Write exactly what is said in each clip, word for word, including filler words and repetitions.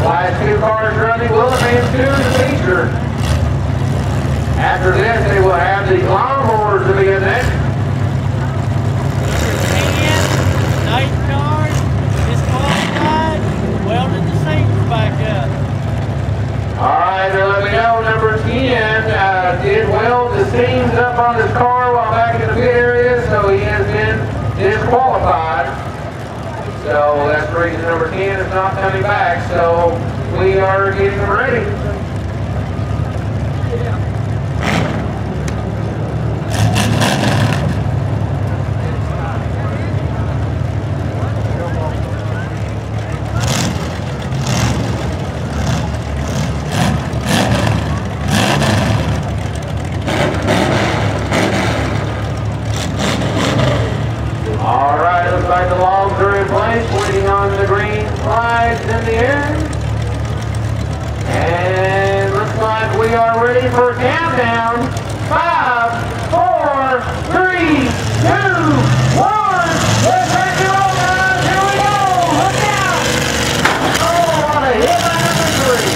Last two cars running will advance to the feature. After this, they will have the lawnmowers to begin next. Night car, disqualified, welded the safety back up. Alright, then let me know, number ten uh, did weld the seams up on his car while back in the pit area, so he has been disqualified. So that's the reason number ten is not coming back, so we are getting them ready. Alright, looks like the logs are in place, waiting on the green flags in the air. And looks like we are ready for a countdown. Five, four, three, two, one. Let's rock and roll, guys. Here we go. Look out. Oh, what a hit by number three.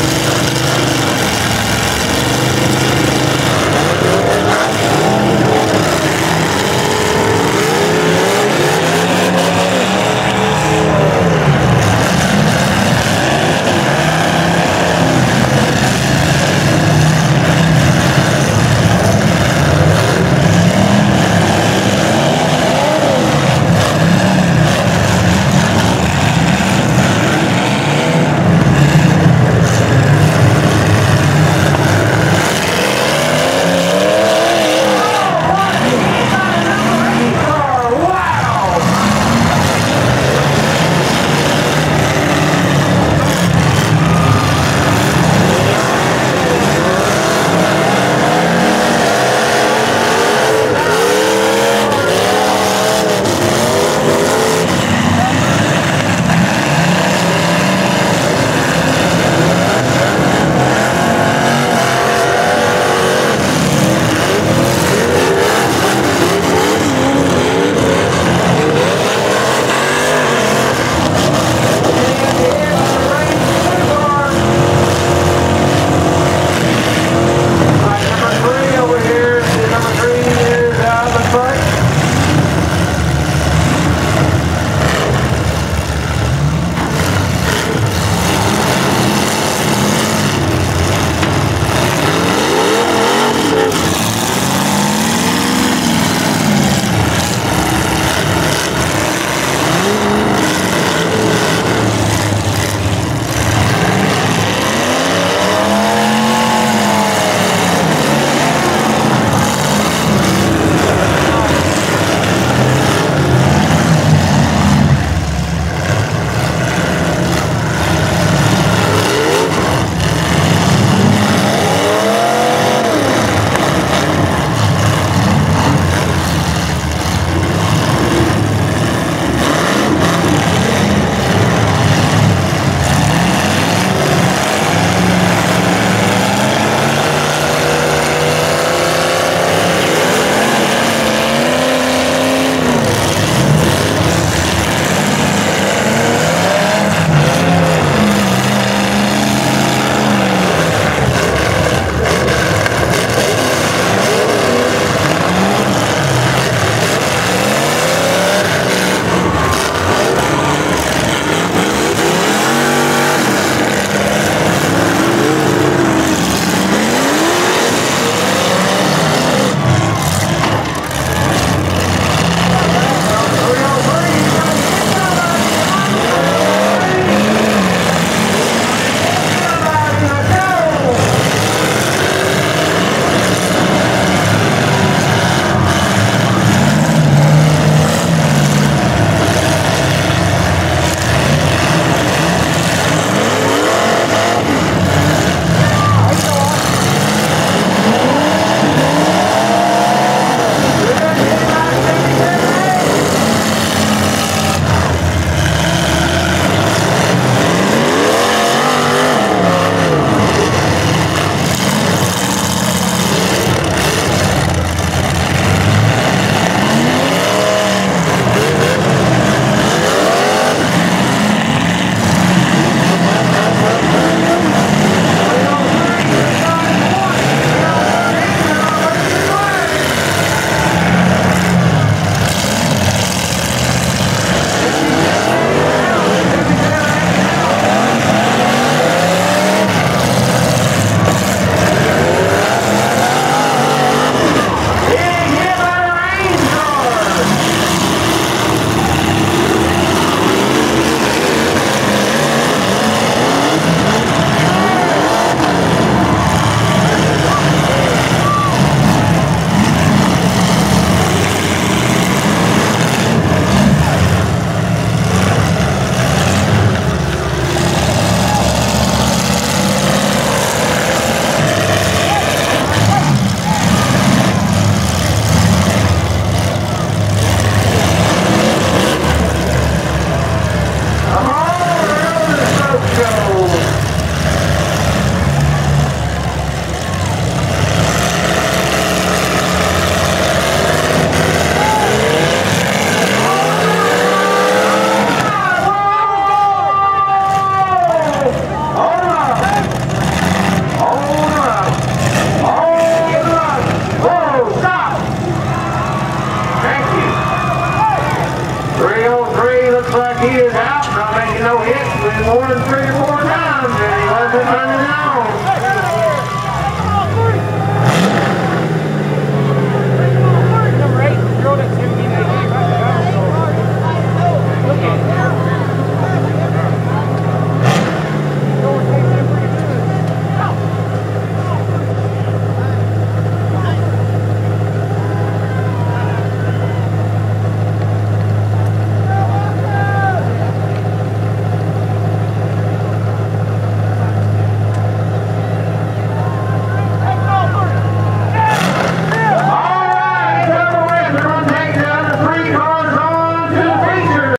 three or four times and he wasn't turning on.